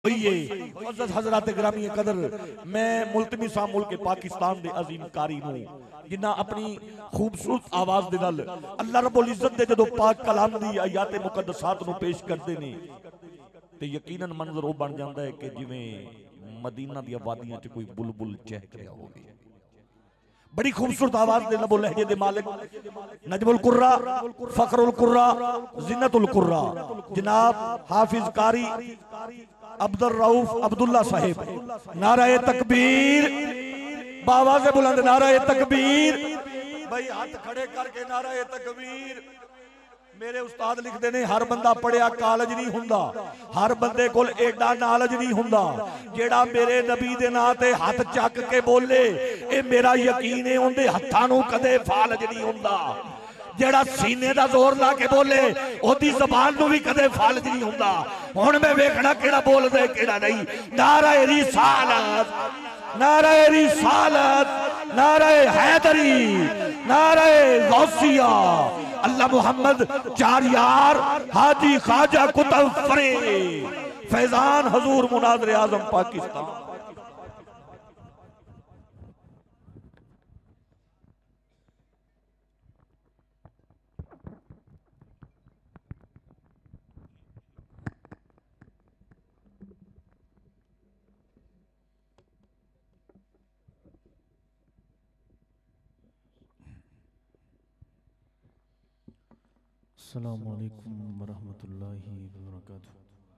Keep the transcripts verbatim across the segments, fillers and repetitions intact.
हजरत ग्रामी कदर मैं मुल्तमिसा मुल्क पाकिस्तान दे अजीम कारी नूं जिन्ना अपनी खूबसूरत आवाज दे नाल अल्लाह रब्बुल इज्जत दे जदों पाक कलाम दी आयात मुकद्दसात नूं पेश करदे ने ते यकीनन मंजर वो बन जांदा है कि जिवें मदीना दी वादियां च कोई बुलबुल चहक रहा होवे। बड़ी खूबसूरत आवाज दे नबो लहजे दे मालिक नजमुल कुर्रा फखरुल कुर्रा जिन्नतुल कुर्रा जनाब हाफिज कारी अब्दुल रऊफ अब्दुल्ला साहिब नाराए तकबीर बावाज़े बुलंद नाराए तकबीर भाई हाथ खड़े करके नाराए तकबीर। मेरे उस्ताद लिखते ने हर बंदा पढ़िया कॉलेज नहीं हुंदा, हर बंदे कोल एडा नॉलेज नहीं हुंदा। जेड़ा मेरे नबी दे नां ते हाथ चक के बोले ए मेरा यकीन है उनदे हत्थां नूं कदे फालज नहीं हुंदा। जेड़ा सीने दा जोर ला के बोले ओदी ज़बान नूं भी कदे फालज नहीं हुंदा। हुण मैं वेखना केड़ा बोलदा है केड़ा नहीं। नाराए रिसालत नाराए रिसालत नाराए हैदरी नाराए गौसिया अल्लाह मुहम्मद चार यार हाजी ख्वाजा कुतुब फरीद फैजान हजूर मुनाज़िर आज़म पाकिस्तान। अस्सलामु अलैकुम वरहमतुल्लाहि वबरकातुहू।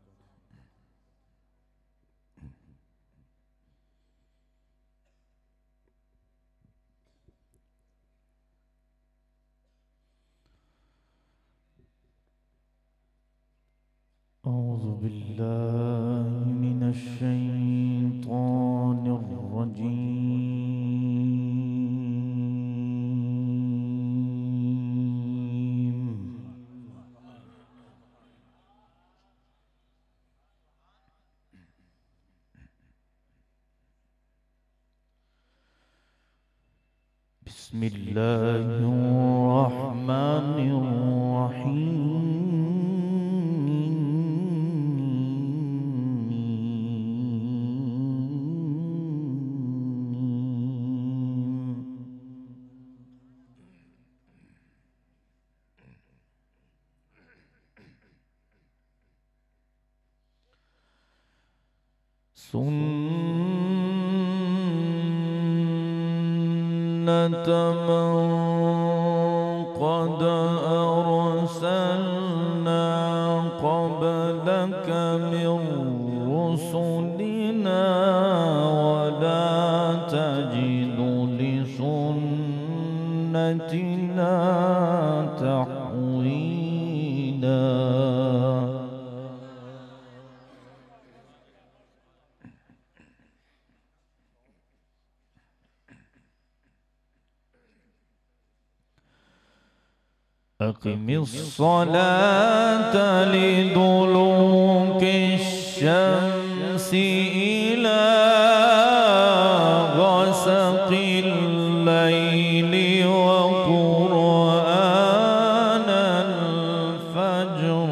औज़ु बिल्लाहि मिनश शैतानिर रजीम। बिस्मिल्लाहिर्रहमानिर्रहीम। सुन्नत मन क़द अरसलना क़ब्लक मिन रुसुलिना वला तजिदु लिसुन्नतिना तहवीला। अक़िमिस्सलात लिदुलूकिश्शम्सि इला ग़सक़िल लैलि व क़ुरआनल फ़ज्र।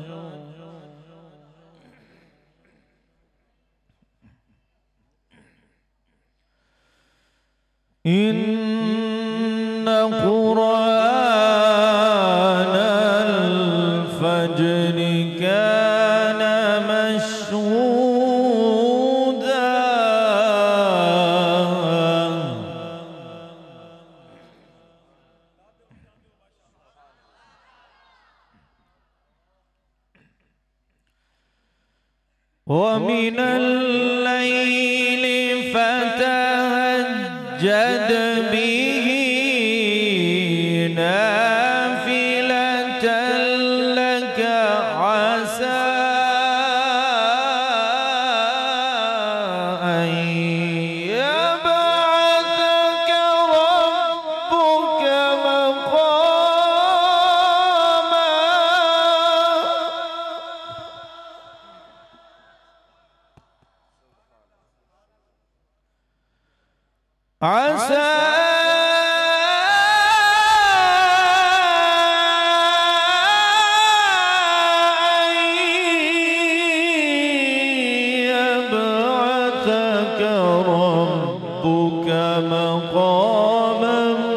इन्न क़ुरआनल फ़ज्रि कान मशहूदा। व मिनल लैलि फ़तहज्जद बिही नाफ़िलतन लक असा अन यबअसक रब्बुक मक़ामा। आसा ربك مقاما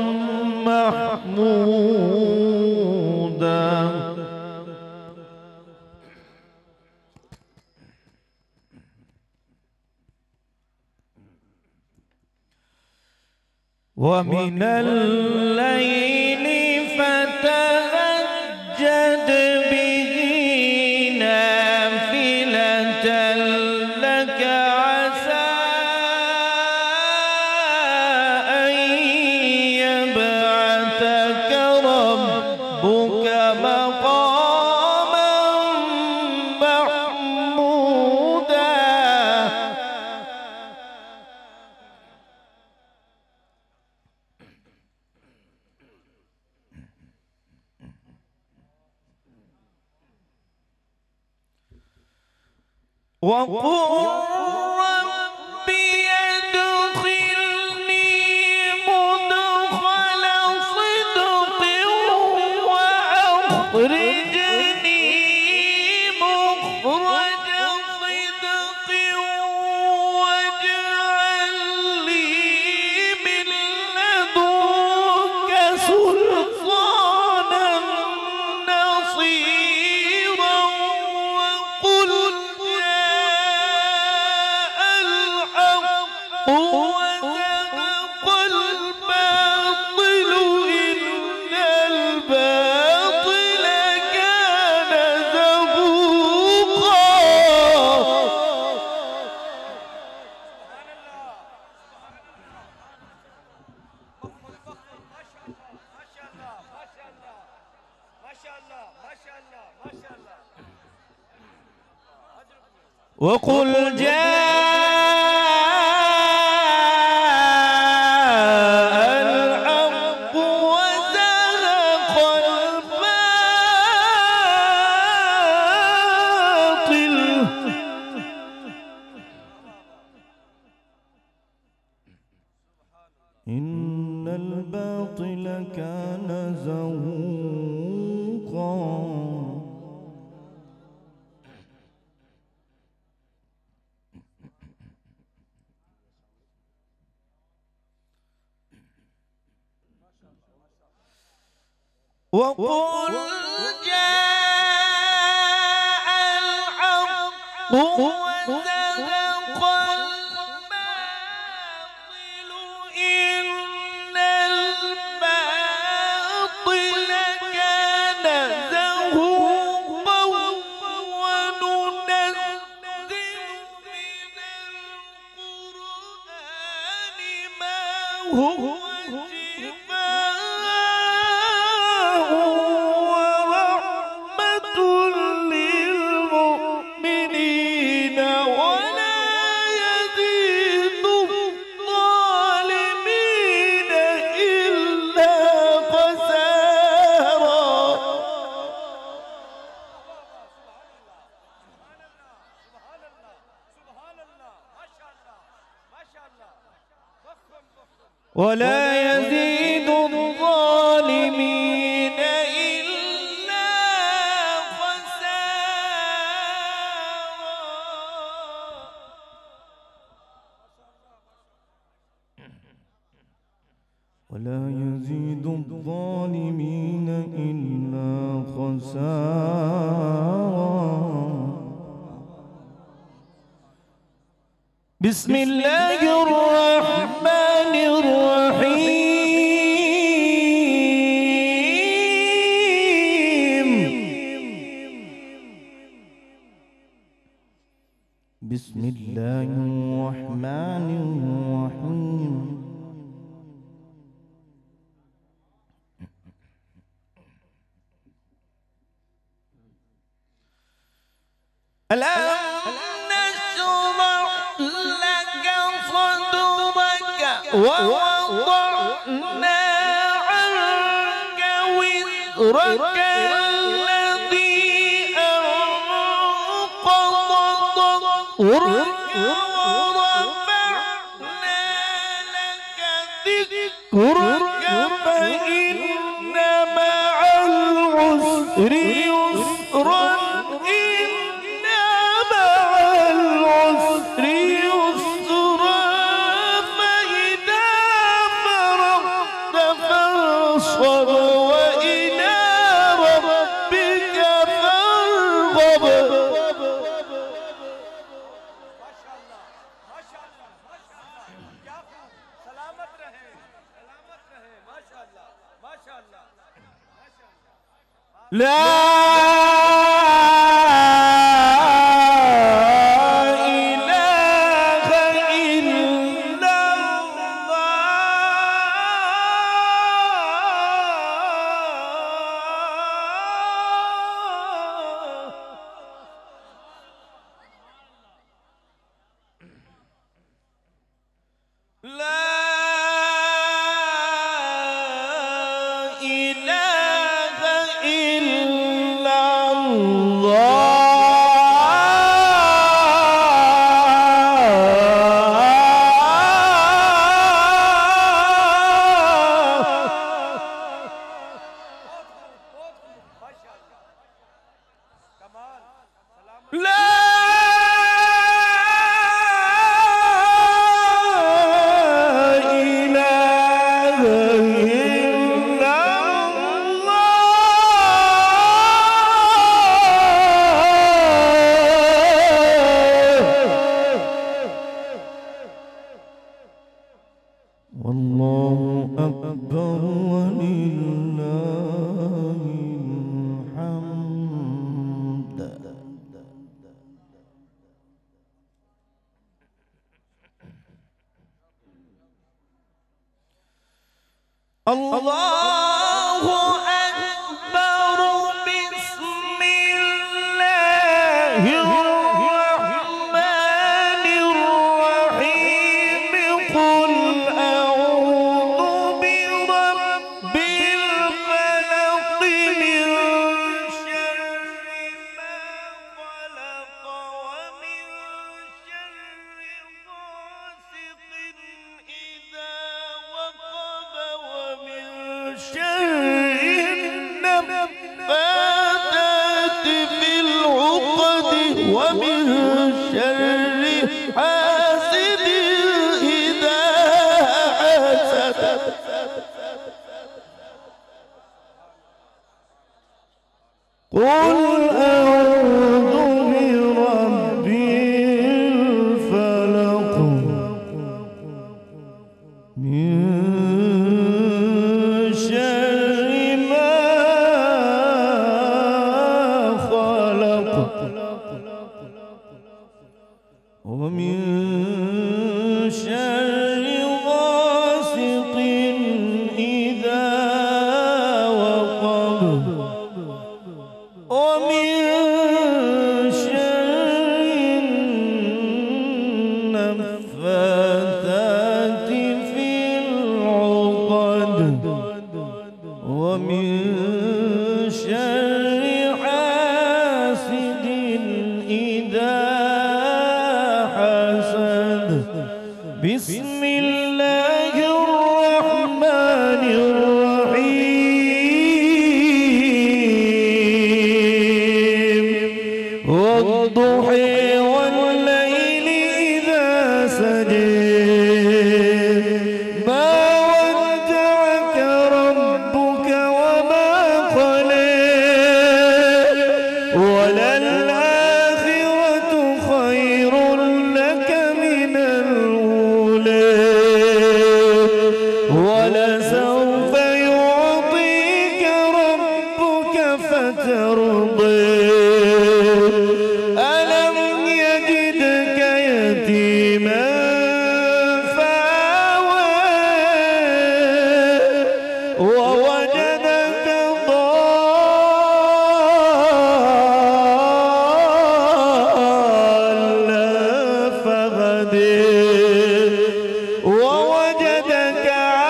محمودا. ومن الليل فتهجد به نافلة لك عسى أن يبعثك ربك مقاما محمودا. وقل ربي ادخلني مدخل صدق وأخرجني مخرج صدق واجعل لي من لدنك سلطانا نصيرا. وقل وزهق الباطل إن الباطل كان زهوقا. وقل جاء الحق وزهق الباطل إن الباطل كان زهوقا. وقل جاء الحق وزهق الباطل إن الباطل كان زهوقا. وننزل من القرآن ما هو ولا يزيد الظالمين إلا خسارا. ولا يزيد الظالمين إلا خسارا. بسم الله الرحمن الرحيم. بسم الله الرحمن الرحيم. ووضعنا عنك وزرك الذي أنقض ظهرك ورفعنا لك ذكرك فإن مع العسر يسرا إن مع العسر يسرا فإذا لا الله أكبر بسم الله الرحمن الرحيم قل أعوذ برب الفلق من شر ما خلق ومن شر غاسق إذا وقب ومن شر النفاثات في العقد ومن شر حاسد إذا حسد قل أعوذ برب الفلق من شر ما خلق ومن شر غاسق إذا وقب ومن شر النفاثات في العقد ومن شر حاسد إذا حسد بسم الله الرحمن الرحيم والضحى والليل إذا سجى ما ودعك ربك وما قلى وللآخرة خير لك من الأولى ولسوف يعطيك ربك فترضى ألم يجدك يتيما فآوى ووجدك ضالا فهدى ووجدك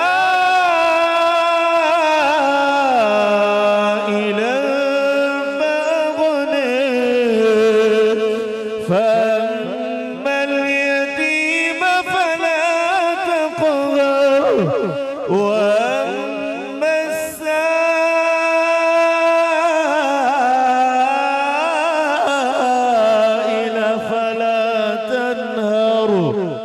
عائلا فأغنى فأما اليتيم فلا تقهر وأما السائل فلا تنهر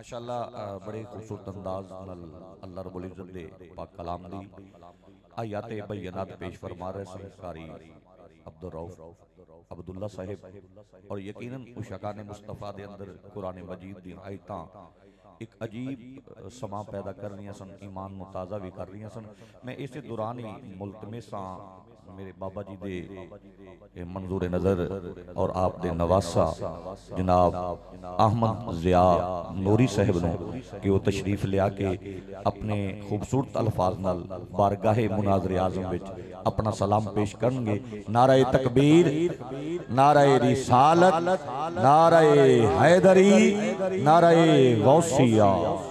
माशाअल्लाह बड़े खूबसूरत अंदाज नाल अल्लाह रब्बुल इज्जत दे पाक कलाम दी आयात बय्यनात पेश फरमा रहे संस्कारी अब्दुल रऊफ अब्दुल्ला साहिब और यकीनन उशकान मुस्तफ़ा दे अंदर कुरान मजीद दी आयतां एक अजीब समा पैदा कर रही सन, ईमान मुताजा भी कर रही सन। मैं इस दौरान ही मुल्तमिस मेरे बाबा जी दे मंजूर नज़र और आप दे नवासा जनाब अहमद ज़िया नूरी साहब ने कि वो तशरीफ लिया के अपने खूबसूरत अल्फाज नाल बारगाहे मुनाज़रे आज़म विच अपना सलाम पेश करेंगे। नाराए तकबीर, नाराए रिसालत, नाराए हैदरी, नाराए गौसिया।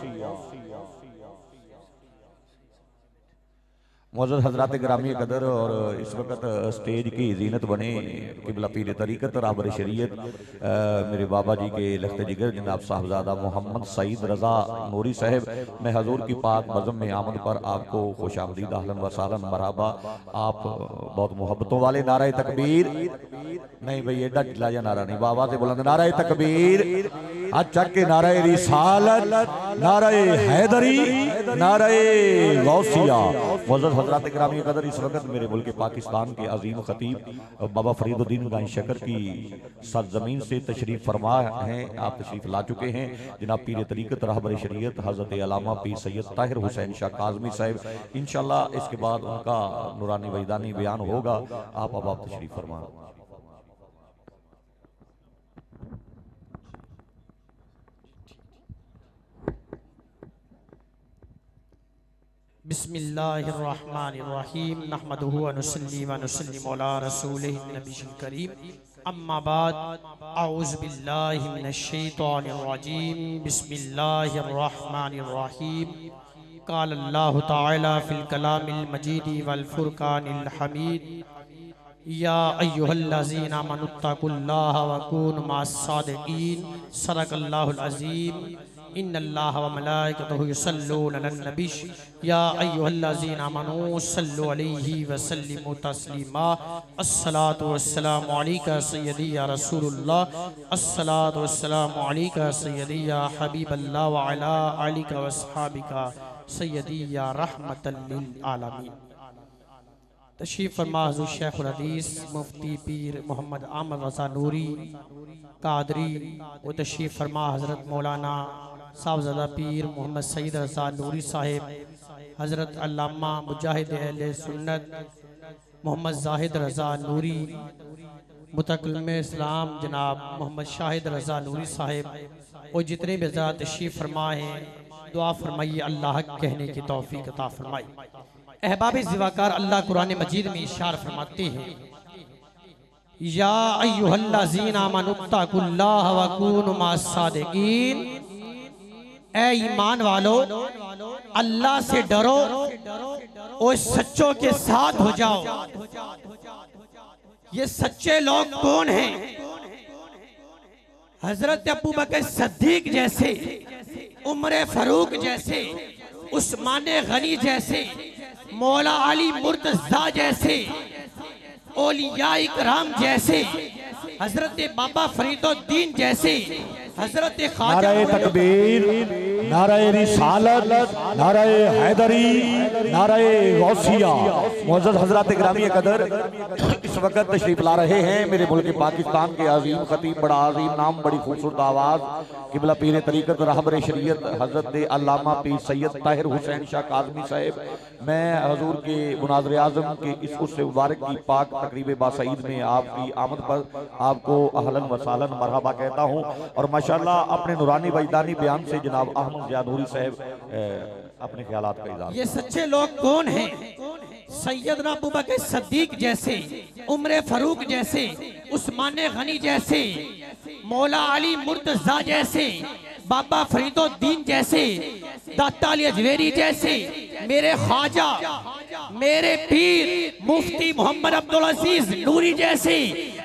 मौजूद हजरात ग्रामी कदर और इस वक्त स्टेज की जीनत बने किबला पीर तरीक़त राहबर शरीयत मेरे बाबा जी के लख्त जिगर जनाब साहबजादा मोहम्मद सईद रज़ा नूरी साहब, मैं हजूर की पाक बज़म में आमद पर आपको खुश आमदीद अहलन व सहलन मरहबा। आप बहुत मोहब्बतों वाले। नाराए तकबीर, नहीं भाई एडा ढिला जा नारा नहीं, बाबा से बुलंद नाराए तकबीर, आज चक के नाराए रिसालत, नाराए हैदरी, नाराए गौसिया। मौजूद हज़रात ग्रामी कदर इस वक्त मेरे मुल्क पाकिस्तान के अजीम खतीब बाबा फरीदुद्दीन गाय शकर की सरजमीन से तशरीफ फरमा हैं, आप तशरीफ ला चुके हैं। जनाब पीर तरीक़त रहबर शरीयत हज़रत अल्लामा पीर सैयद ताहिर हुसैन शाह काज़मी साहब, इंशाअल्लाह इसके बाद उनका नूरानी वजदानी बयान होगा। आप अब आप तशरीफ फरमा। बिस्मिल्लाहिर्रहमानिर्रहीम नहमदुहु व नुसल्ली व नुसल्लिमु अला रसूलिहिन नबिय्यिल करीम अम्मा बाद अऊज़ु बिल्लाहि मिनश शैतानिर रजीम बिस्मिल्लाहिर्रहमानिर्रहीम क़ाल अल्लाहु तआला फ़िल कलामिल मजीद वल फ़ुरक़ानिल हमीद या अय्युहल्लज़ीना आमनुत्तक़ुल्लाहा व कूनु मअस सादिक़ीन सदक़ल्लाहुल अज़ीम इन्नल्लाह व मलाइकतहु युसल्लूना अलन नबी या अय्युहल्लज़ीना आमनू सल्लु अलैहि व सल्लिमू तस्लीमा। अस्सलातु वस्सलामु अलैका सय्यदी या रसूलुल्लाह, अस्सलातु वस्सलामु अलैका सय्यदी या हबीबल्लाह व अला आलिका व अस्हाबिका सय्यदी या रहमतल लिल आलमीन। तशरीफ फरमा हुज़ूर शेखुल हदीस मुफ्ती पीर मोहम्मद अहमद रज़ा नूरी कादरी व तशरीफ फरमा हज़रत मौलाना साहबजादा पीर मोहम्मद सईद रज़ा नूरी साहिब, हज़रत अल्लामा मुजाहिद अहले सुन्नत मोहम्मद जाहिद रज़ा नूरी, मुतकल्लिम इस्लाम जनाब मोहम्मद शाहिद रज़ा नूरी साहिब और जितने भी हज़रात तशरीफ फरमा हैं, दुआ फरमाइए अल्लाह कहने की तौफीक अता फरमाए। अहबाब ज़िवाकार अल्लाह कुरान मजीद में इशार फरमाते हैं या अय्युहल्लज़ीना आमनुत्तक़ुल्लाहा व कूनु मअस सादिक़ीन, ऐ ईमान वालो अल्लाह से डरो और सच्चों के साथ हो जाओ। ये सच्चे लोग कौन हैं? हजरत अबू बकर सिद्दीक जैसे, उमर फारूक जैसे, उस्मान गनी जैसे, मौला अली मुर्तज़ा जैसे, औलिया इकराम जैसे, हजरत बाबा फरीदुद्दीन जैसे, हजरत नाराए तकबीर, नाराए रिसालत, नाराए हैदरी, नाराए गौसिया। मौजूद हजरत ग्रामी कदर इस वक्त तशरीफ ला रहे हैं मेरे मुल्क पाकिस्तान के अजीम खतीब, बड़ा अजीम नाम, बड़ी खूबसूरत आवाज़, किबला पीर तरीक़त रहबर शरीयत हज़रत अल्लामा पीर सैयद ताहिर हुसैन शाह काज़मी साहब। मैं हजूर के मुनाज़रे आज़म के इस उससे मुबारक की पाक तकरीब बासईद में आपकी आमद पर आपको अहलन व सहलन मरहबा कहता हूँ। और माशाअल्लाह अपने नूरानी वजदानी बयान से जनाब अहमद ज़िया नूरी साहब अपने ख्यालात का इज़हार। ये सच्चे लोग कौन हैं? सैयदना अबू बकर सिद्दीक जैसे, उमर फारूक जैसे, उस्मान गनी जैसे, मौला अली मुर्तज़ा जैसे, बाबा फरीदुद्दीन जैसे, दाता अली अजवेरी जैसे, मेरे ख्वाजा, मेरे पीर मुफ्ती मोहम्मद अब्दुल अजीज नूरी जैसे,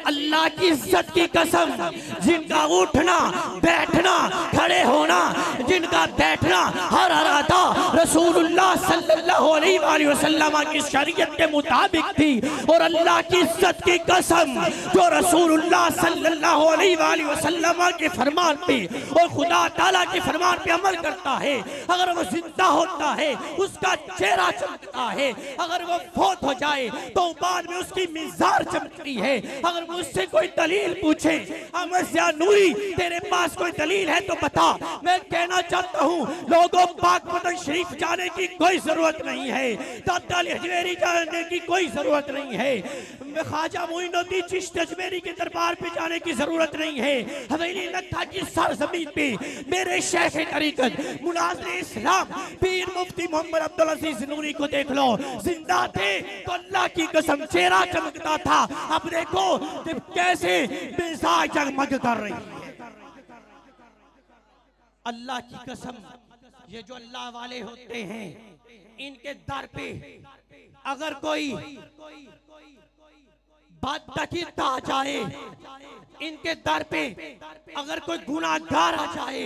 अल्लाह की इज्जत की कसम, जिनका उठना बैठना खड़े होना, जिनका बैठना हर हर अदा रसूलुल्लाह सल्लल्लाहु अलैहि वसल्लम की शरीयत के मुताबिक थी, और अल्लाह की इज्जत की कसम जो रसूलुल्लाह सल्लल्लाहु अलैहि वसल्लम के फरमान पे और खुदा ताला के फरमान पे अमल करता है, अगर वो जिंदा होता है उसका चेहरा चमकता है, अगर वो फौत हो जाए तो बाद में उसकी मिज़ार चमकती है। अगर मुझसे कोई दलील पूछे, अहमद ज़िया नूरी तेरे पास कोई दलील है तो बता। मैं कहना चाहता हूँ लोगों, पाक पतन शरीफ जाने की कोई जरूरत नहीं है, दादा अली हजवेरी जाने की कोई जरूरत नहीं है, ख्वाजा मोइनुद्दीन चिश्ती अजमेरी के दरबार पे जाने की जरूरत नहीं है। हवेली नत्था की सरजमीन पे मेरे शेख तरीकत मुनाज़िर इस्लाम पीर मुफ्ती मोहम्मद अब्दुल अजीज नूरी को देख लो, जिंदा थे तो अल्लाह की कसम चेहरा चमकता था। अब देखो कैसे मिजाज जगमग कर रही है। अल्लाह की कसम, ये जो अल्लाह वाले होते हैं इनके दर पे अगर कोई बदतकीर आ जाए, इनके दर पे अगर कोई गुनाहगार आ जाए,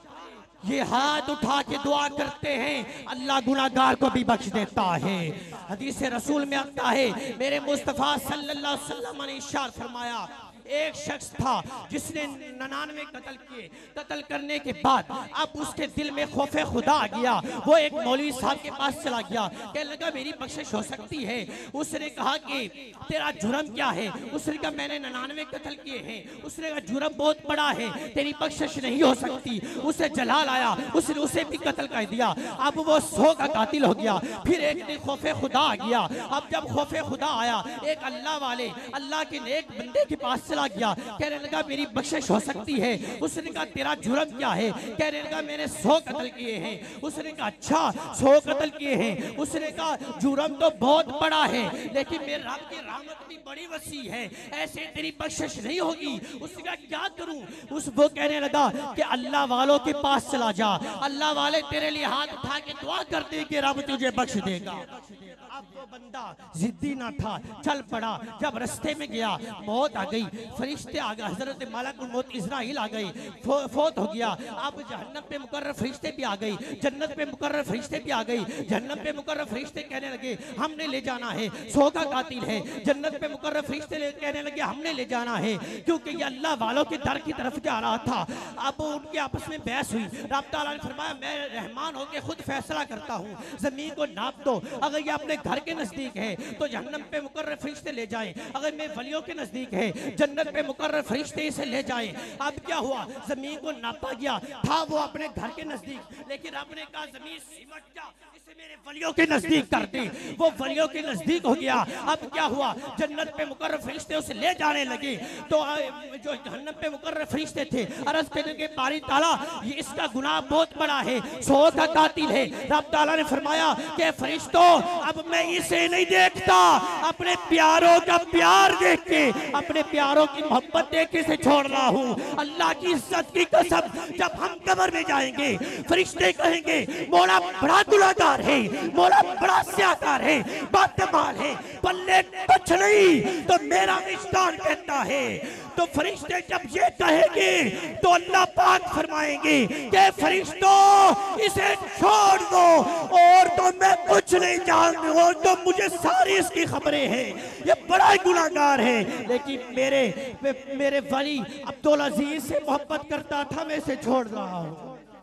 ये हाथ उठा के दुआ करते हैं, अल्लाह गुनाहगार को भी बख्श देता है। हदीस रसूल में आता है, मेरे मुस्तफ़ा सल्लल्लाहु अलैहि वसल्लम ने इरशाद फरमाया, एक शख्स था जिसने ननानवे कत्ल किए, कत्ल करने के बाद अब उसके दिल में खौफे खुदा आ गया। वो एक मौलवी साहब के पास चला गया, कहने लगा मेरी बख्शिश हो सकती है। उसने कहा कि तेरा जुर्म क्या है? उसने कहा मैंने ननानवे कत्ल किए हैं। उसने कहा जुर्म बहुत बड़ा है, तेरी बख्शिश नहीं हो सकती। उसे जलाल आया, उसने उसे भी कत्ल कर दिया। अब वो सौ का कातिल हो गया। फिर एक दिन खौफे खुदा आ गया। अब जब खौफे खुदा आया, एक अल्लाह वाले अल्लाह के नेक बंदे के पास चला गया, कहने लगा मेरी बख्शिश हो सकती है। उसने कहा तेरा जुर्म क्या है? कहने लगा मैंने सौ कत्ल किए हैं। उसने कहा अच्छा सौ कत्ल किए हैं। उसने कहा जुर्म तो बहुत बड़ा है, लेकिन मेरे रब की रहमत भी बड़ी वसी है, ऐसे तेरी बख्शिश नहीं होगी। उसने कहा क्या करूं? उस वो कहने लगा कि अल्लाह वालों के पास चला जा, अल्लाह वाले तेरे लिए हाथ उठा के दुआ कर दे कि रब तुझे बख्श देगा। अब वो बंदा जिद्दी ना था, चल पड़ा। जब रास्ते में गया मौत आ गई, फरिश्ते आ गए, हजरत मलकुल मौत इज़राइल आ गई, फो, फोत हो गया। अब जहन्नम पे मुकर्रर फरिश्ते भी आ गई, जन्नत पे मुकर्रर फरिश्ते भी आ गई। जहन्नम पे मुकर्रर फरिश्ते कहने लगे हमने ले जाना है, सौ का कातिल है। जन्नत पे मुकर्रर फरिश्ते कहने लगे हमने ले जाना है, क्योंकि ये अल्लाह वालों के दर की तरफ जा रहा था। अब उनके आपस में बहस हुई। रब तआला ने फरमाया मैं रहमान होकर खुद फैसला करता हूँ, जमीन को नाप दो, अगर ये अपने घर के नजदीक है तो जहन्नम पे मुकर्रर फरिश्ते ले जाएं, अगर मैं वलियों के नजदीक है जन्नत पे मुकर्रर फरिश्ते इसे ले जाएं। अब क्या हुआ? जमीन को नापा गया, था वो अपने घर के नजदीक, लेकिन रब ने कहा जमीन सिमट जा, इसे मेरे वलियों के नजदीक कर दे। वो वलियों के नजदीक हो गया। अब क्या हुआ? जन्नत पे मुकर्रर फरिश्ते उसे ले जाने लगे, तो जो जहन्नम पे मुकर्रर फरिश्ते थे अर्ज करने के बारी ताला ये इसका गुनाह बहुत बड़ा है, सौ का कातिल है। रब ताला ने फरमाया कि फरिश्तों अब मैं इसे नहीं देखता, अपने प्यारों का प्यार देख के, अपने प्यारों की मोहब्बत देख के इसे छोड़ रहा हूँ। अल्लाह की इज्जत की कसम, जब हम कब्र में जाएंगे फरिश्ते कहेंगे मौला बड़ा गुनाहगार है, मौला बड़ा स्याहकार है, बातमाल है, पल्ले कुछ नहीं। तो मेरा विजदान कहता है, तो फरिश्ते जब ये कहेंगे तो अल्लाह पाक फरमाएंगे कि फरिश्तों इसे छोड़ दो, और तो मैं कुछ नहीं जानती, और तो मुझे सारी इसकी खबरें हैं, ये बड़ा गुनाहगार है, लेकिन मेरे मेरे वली अब्दुल अजीज से मोहब्बत करता था, मैं इसे छोड़ रहा हूँ।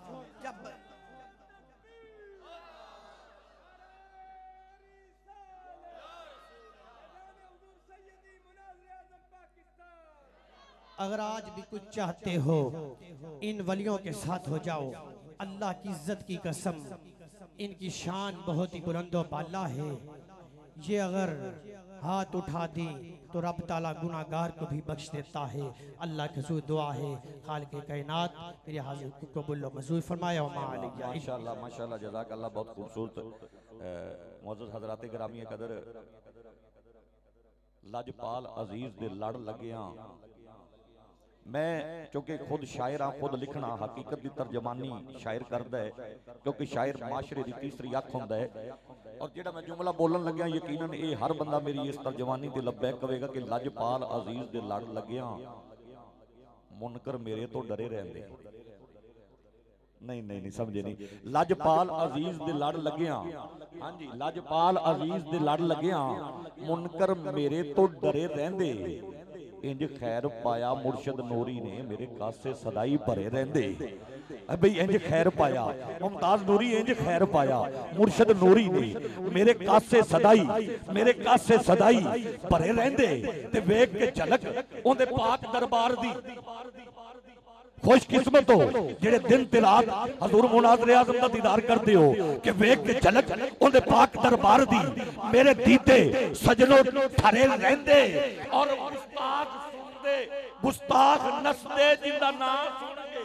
अगर आज भी कुछ चाहते हो इन वलियों के साथ हो जाओ। अल्लाह की इज्जत की कसम, इनकी शान बहुत ही बुलंदो बाला है। ये अगर हाथ उठा दी तो रब ताला गुनाहगार को भी बख्श देता है। अल्लाह की हुजूर दुआ है खालिक कायनात मेरे हाजिर को कबूल व मंजूर फरमाए। माशाअल्लाह माशाअल्लाह जज़ाकल्लाह, बहुत खूबसूरत। मुअज़्ज़ज़ हज़रात गिरामी कदर, लजपाल अजीज दे लड़ लगिया मैं चूंकि खुद शायर हाँ, खुद लिखना हकीकत की तर्जमानी शायर करता है, क्योंकि शायर माशरे की तीसरी अख होंदा है। और जेड़ा मैं जुमला बोलन लग्या यकीनन ये हर बंदा मेरी इस तर्जमानी ते लब्बैक कहेगा कि लजपाल अजीज दे लड़ लग्या मुनकर मेरे तो डरे रहंदे। नहीं नहीं नहीं समझे नहीं। लजपाल अजीज दे लड़ लग्या, हाँ जी, लजपाल अजीज दे लड़ लग्या मुनकर मेरे तो डरे रहंदे। इंज खैर पाया मुर्शद नूरी ने मेरे कासे सदाई भरे रहंदे। भाई इंज खैर पाया मुमताज नूरी, इंज खैर पाया मुर्शद नूरी ने मेरे कासे सदाई, मेरे कासे सदाई भरे रहंदे। ते वेख के झलक उहदे पाक दरबार दी खुशकिस्मत हो जेड़े दिन ते रात हजूर मुनाज़िर आज़म दा दीदार करते हो कि वेख के झलक उहदे पाक दरबार दी मेरे दीदे सजनों ठरे रहंदे। और गुस्ताख सुनदे गुस्ताख नसदे जिंदा नाम सुन के,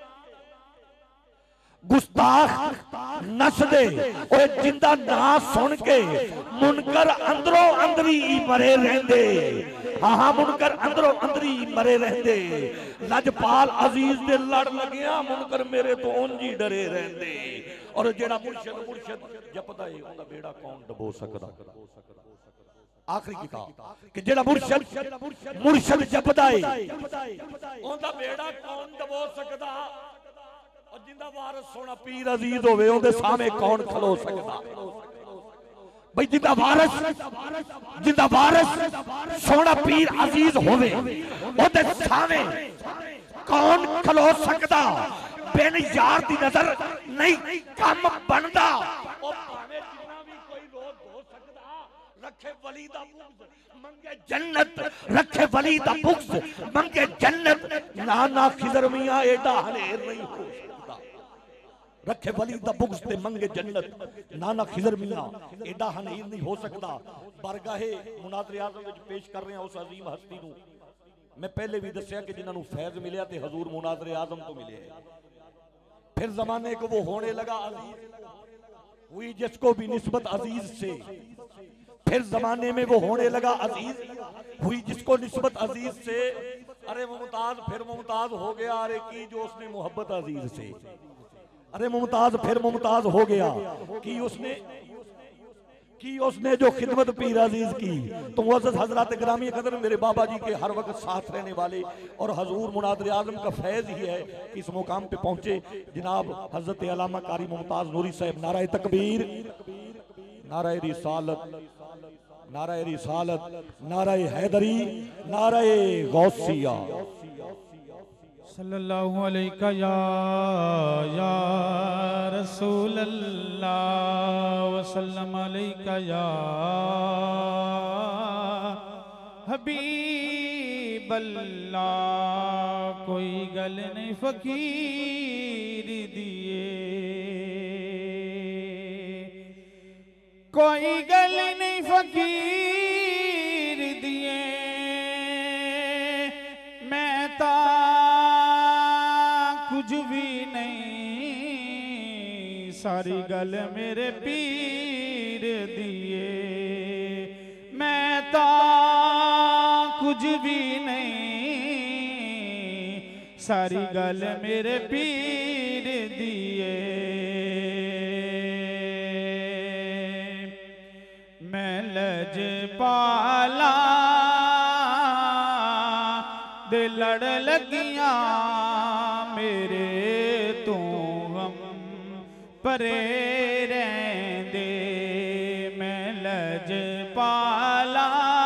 गुस्ताख नसदे ओए जिंदा नाम सुन के मुनकर अंदरों अंदरी मरे रहंदे। हाँ हाँ मुनकर अंदरों अंदरी मरे रहंदे। लजपाल अजीज दे लड़ लगिया मुनकर मेरे तो उंज ही डरे रहंदे। और जेड़ा मुर्शद मुर्शद जपदा है उहदा बेड़ा कौन डबो सकदा। आखिरी किताब कि जेड़ा मुर्शद मुर्शद जपदा है उहदा बेड़ा कौन डबो सकदा। और जिंदा वारिस सोना पीर अजीज होवे उहदे सामने कौन खलो सकदा। भाई जिंदा वारिस जिंदा वारिस सोना पीर अजीज होवे ओदे सामने कौन खलो सकदा। बिन यार दी नजर नहीं कम बनदा। ओ भावे जिन्ना भी कोई रोज हो सकदा रखे वली दा बुग़्ज़ मंगे जन्नत, रखे वली दा बुग़्ज़ मंगे जन्नत। ना ना खिज़र मियां एडा हनेर नहीं हो सकदा। रखे वली दा बुग़्ज़ ते मंगे जन्नत। नाना खिज़र मियां एडा हनीर नहीं हो सकता। बरगाहे मुनाज़िर आज़म विच पेश कर रहे हैं उस अजीम हस्ती नूं। मैं पहले भी दस्या कि जिन्हां नूं फैज़ मिलिया ते हजूर मुनाज़िर आज़म तो मिले। फिर जमाने को वो होने लगा अजीज, हुई जिसको भी निस्बत अजीज से। फिर जमाने में वो होने लगा अजीज, हुई जिसको निस्बत अजीज से। अरे मुमताज फिर मुमताज हो गया। अरे की जो उसने मोहब्बत अजीज से। अरे मुमताज फिर मुमताज हो गया कि उसने कि उसने जो खिदमत पीर अजीज की। तो मुअज़्ज़ज़ हज़रात ग्रामी कदर मेरे बाबा जी के हर वक्त साथ रहने वाले और हजूर मुनाज़िर आज़म का फैज़ ही है कि इस मुकाम पे पहुंचे जनाब हज़रत अल्लामा कारी मुमताज नूरी साहब। नाराए तकबीर, नाराए रिसालत, नाराए रिसालत, नाराए हैदरी, नाराए गौसिया। सल्लल्लाहु अलैका या या रसूल अल्लाह वसल्लम अलैका या हबीब अल्लाह। कोई गल नहीं फकीर दिए, कोई गल नहीं फकीर दिए। मैं ता कुछ भी नहीं, सारी गल मेरे पीर दिए। मैं ता कुछ भी नहीं, सारी गल मेरे पीर दिए। मैं लजपाला दे लड़ लगियां मेरे तू हम परे रहंदे। मैं लजपाला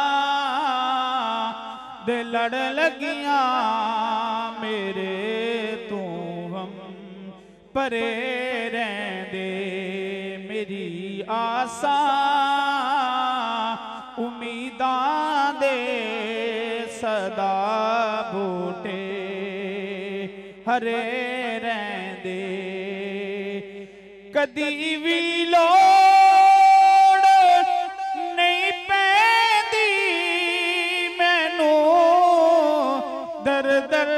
दे लड़ लगियां मेरे तू हम परे रहंदे। मेरी आसा उम्मीदां दे सदा बूटे हरे रहंदे। कदी भी लोड़ नहीं पैंदी मैनू दर दर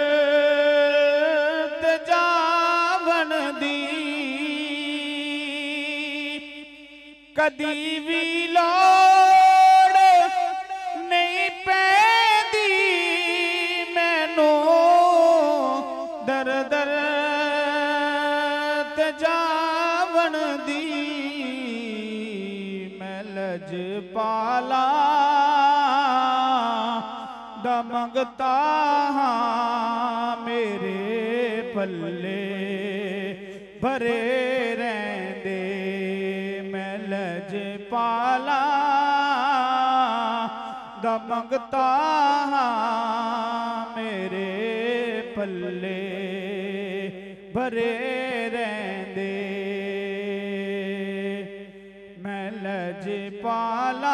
जावन दी। कदी भी लोड़ नहीं पैंदी मैनू दर दर ते जावण दी मैं लज पाला दा मंगता हाँ मेरे पल्ले भरे रहंदे मैं लज पाला दा मंगता हाँ मेरे पल्ले भरे रहंदे मैं लज पाला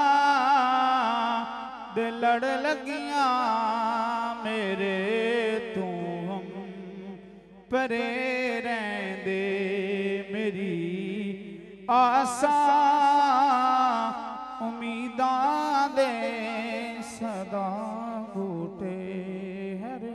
दे लड़ लगियां मेरे तू हम परे रहंदे मेरी आसा उम्मीदां दे सदा बूटे हरे।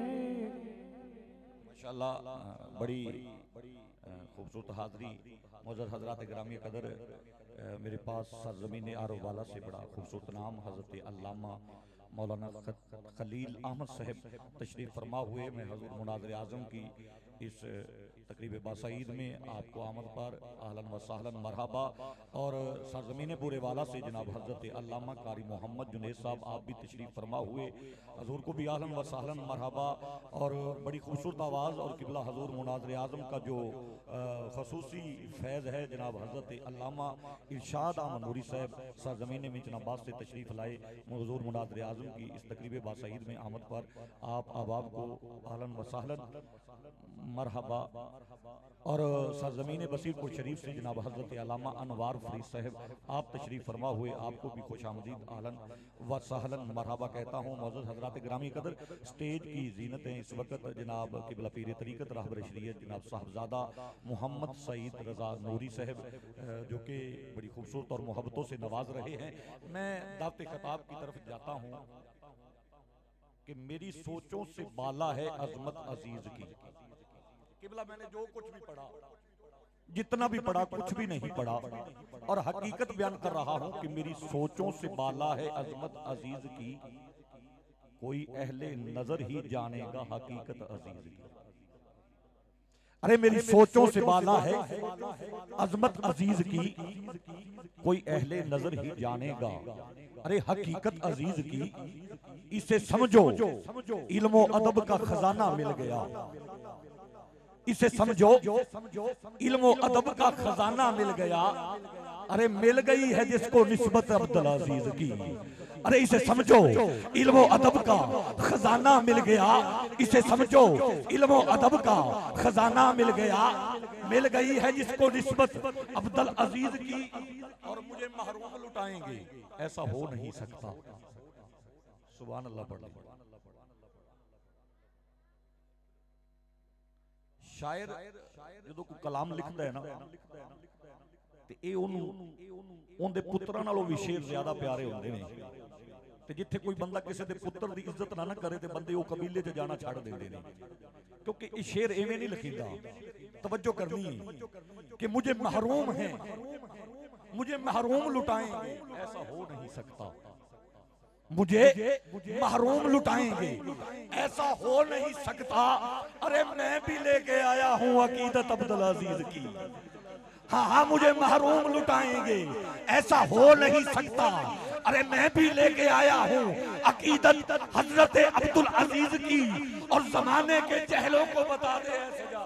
माशाअल्लाह बड़ी खूबसूरत हाज़री मौजूद हजरात ग्रामी कदर। मेरे पास सरजमीन आरो वाला से बड़ा खूबसूरत नाम हजरत अल्लामा मौलाना खलील अहमद साहब तशरीफ फरमा हुए। मैं हजूर मुनाज़िर आज़म की इस तकरीब बासईद में आपको आमद पर आहलन व सहलन मरहबा। और सरजमीन पूरे वाला से जनाब हजरत अल्लामा कारी मोहम्मद जुनैद साहब आप भी तशरीफ फरमा हुए। हजूर को भी आहलन व सहलन मरहबा। और बड़ी खूबसूरत आवाज़ और किबला हजूर मुनाज़िर आज़म का जो खसूसी फैज़ है जनाब हजरत अल्लामा इरशाद अहमद नूरी साहब सरजमीन में जनाबाद से तशरीफ लाए हजूर मुनाज़िर आज़म की इस तकरीब बासईद में आमद पर आप अहबाब को आहलन व सहलन मरहबा। और सरजमीन बसीरपुर शरीफ से जनाब हजरत अल्लामा अनवार फरीद साहब आप तशरीफ फरमा हुए। आपको भी खुश आमदीद आहलन व सहलन मरहबा कहता हूँ। मौजूद हजरात ग्रामी कदर स्टेज की जीनतें इस वक्त जनाब किबला पीर तरीक़त रहबर शरीयत जनाब साहबजादा मोहम्मद सईद रजा नूरी साहब जो कि बड़ी खूबसूरत और मोहब्बतों से नवाज रहे हैं। मैं दावत खिताब की तरफ जाता हूँ कि मेरी सोचों से बाला है अजमत अजीज की। किबला मैंने जो कुछ भी पढ़ा जितना भी पढ़ा कुछ भी नहीं पढ़ा और हकीकत बयान कर रहा हूं कि मेरी सोचों से बाला है अजमत अजीज की। कोई अहले नजर ही जानेगा हकीकत अजीज की। अरे मेरी सोचों से बाला है अजमत अजीज की। कोई अहले नजर ही जानेगा अरे हकीकत अजीज की। इसे समझो इल्मो अदब का खजाना मिल गया। इसे समझो इल्मो अदब का खजाना मिल गया। अरे मिल गई है जिसको निस्बत अब्दुल अजीज की। अरे इसे समझो इल्मो अदब का खजाना मिल गया। इसे समझो इल्मो अदब का खजाना मिल गया। मिल गई है जिसको निस्बत अब्दुल अजीज की। और मुझे महरूम लुटाएंगे ऐसा हो नहीं सकता। सुभान अल्लाह पढ़ लीजिए। शायर जो कोई कलाम लिखता है ना ते ए ओनू ओंदे पुत्तरां नालों भी शेर ज्यादा प्यारे होंदे ने। ते जिथे कोई बंदा किसी दे पुत्तर दी इज्जत ना ना करे ते बंदे वो कबीले च जाना छड़ देंदे ने। क्योंकि ये शेर एवें नहीं लिखीदा। तवज्जो करनी है कि मुझे महरूम है मुझे महरूम लुटाएंगे ऐसा हो नहीं सकता। मुझे महरूम लुटाएंगे ऐसा हो नहीं सकता। अरे मैं भी लेके आया हूँ अकीदत अब्दुल अजीज की। हाँ हाँ मुझे महरूम लुटाएंगे ऐसा हो नहीं सकता। अरे मैं भी लेके आया हूँ अकीदत हजरत अब्दुल अजीज की। और जमाने के चहलों को बता दे ऐसे जा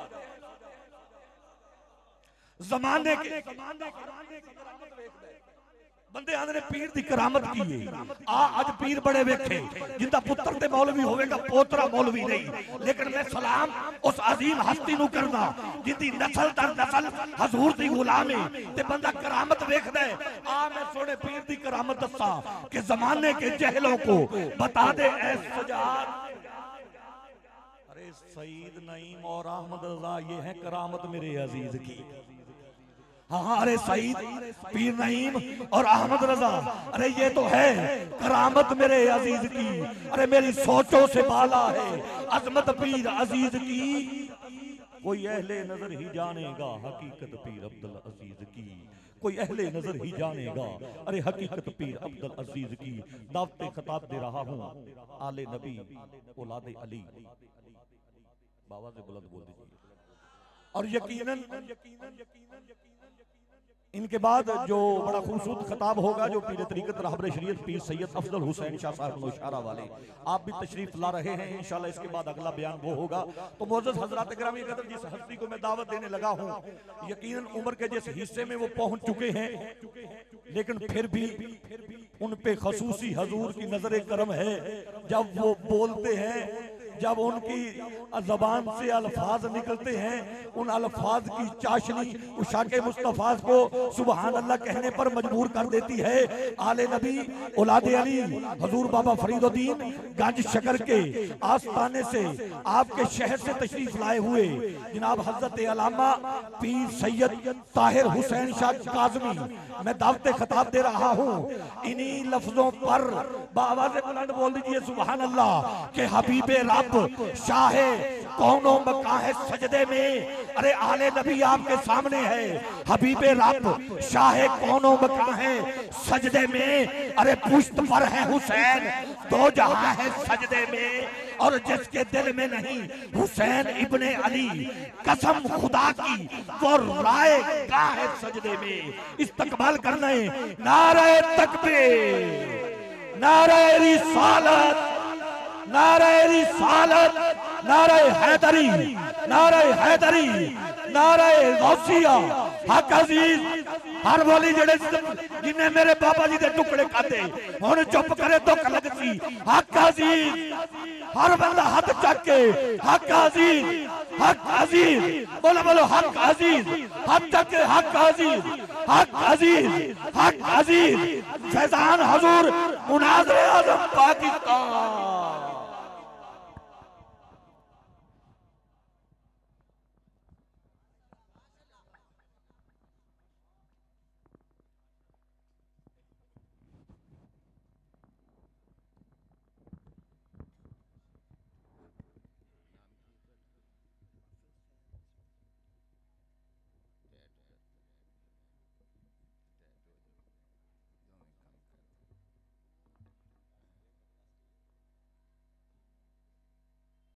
जमाने के बंदे आंदे पीर दी करामत की है। आ अज पीर बड़े वेखे जिंदा पुत्र ते मौलवी होवेगा पोतरा मौलवी नहीं। लेकिन मैं सलाम उस अजीम हस्ती नू करदा जिंदी नस्ल दर नस्ल हजूर दी गुलामी ते बंदा करामत वेखदा है। आ मैं सोने पीर दी करामत दसा कि जमाने के जहलों को बता दे ऐ सजाद। अरे सईद नईम और अहमद रजा ये है करामत मेरे अजीज की। हाँ हाँ अरे सईद पीर नईम और अहमद रजा अरे ये तो है करामत मेरे अजीज की। अरे मेरी सोचों से बाला है अजमत पीर अजीज की। कोई अहले नजर ही जानेगा हकीकत पीर अब्दुल अजीज की। कोई अहले नजर ही जानेगा अरे हकीकत पीर अब्दुल अजीज की। दावत खिताब दे रहा हूँ आले नबी औलाद अली बाबा से बुलंद बोल दीजिए। और यकीनन इनके बाद जो बड़ा खूबसूरत खिताब होगा जो पीर तरीक़त रहबर शरीयत पीर सैयद अफजल हुसैन शाह साहब नौशहरा वाले आप भी तशरीफ ला रहे हैं। इंशाल्लाह इसके बाद अगला बयान वो होगा। तो मोअज़्ज़ज़ हज़रात गिरामी कदर, जिस हस्ती को मैं दावत देने लगा हूँ यकीनन उम्र के जिस हिस्से में वो पहुंच चुके हैं, लेकिन फिर भी उन पे खसूसी हजूर की नजर करम है। जब वो बोलते हैं, जब उनकी जबान से अल्फाज निकलते हैं, उन अल्फाज की चाशनी उशाके मुस्तफा को सुबहान अल्लाह कहने पर मजबूर कर देती है। आले नबी औलादे अली हजूर बाबा फरीदुद्दीन गंज शकर के आस्थाने से आपके शहर से तशरीफ लाए हुए जनाब हजरत अल्लामा पीर सैयद ताहिर हुसैन शाह काज़मी, मैं दावत खिताब दे रहा हूँ। इन्हीं लफ्जों पर बाआवाज़ बुलंद बोल दीजिए सुबहान अल्लाह के हबीबे रब शाहे कौनो मकां है सजदे में। अरे आले नबी आपके सामने है, हबीबे रब शाहे कौनो मकां है सजदे में। अरे पुश्त पर है हुसैन दो जहां है सजदे में, और जिसके दिल में नहीं हुसैन इब्ने अली कसम खुदा की वो राय का है सजदे में। इस्तकबाल करना है नारे तकबीर, नारे रिसालत, नारे रिसालत, नारे हैदरी, नारे हैदरी, नारे गौसिया। हक अजीज हर बोली जेड़े जिन्हें मेरे बाबा जी के टुकड़े खाते हुण चुप करे तो कलग सी। हक अजीज हर बंदा हाथ चक के हक अजीज, हक अजीज बोलो बोलो हक अजीज, हाथ चक के हक अजीज, हक अजीज, हक अजीज। फैजान हजूर मुनाज़िर आज़म पाकिस्तान।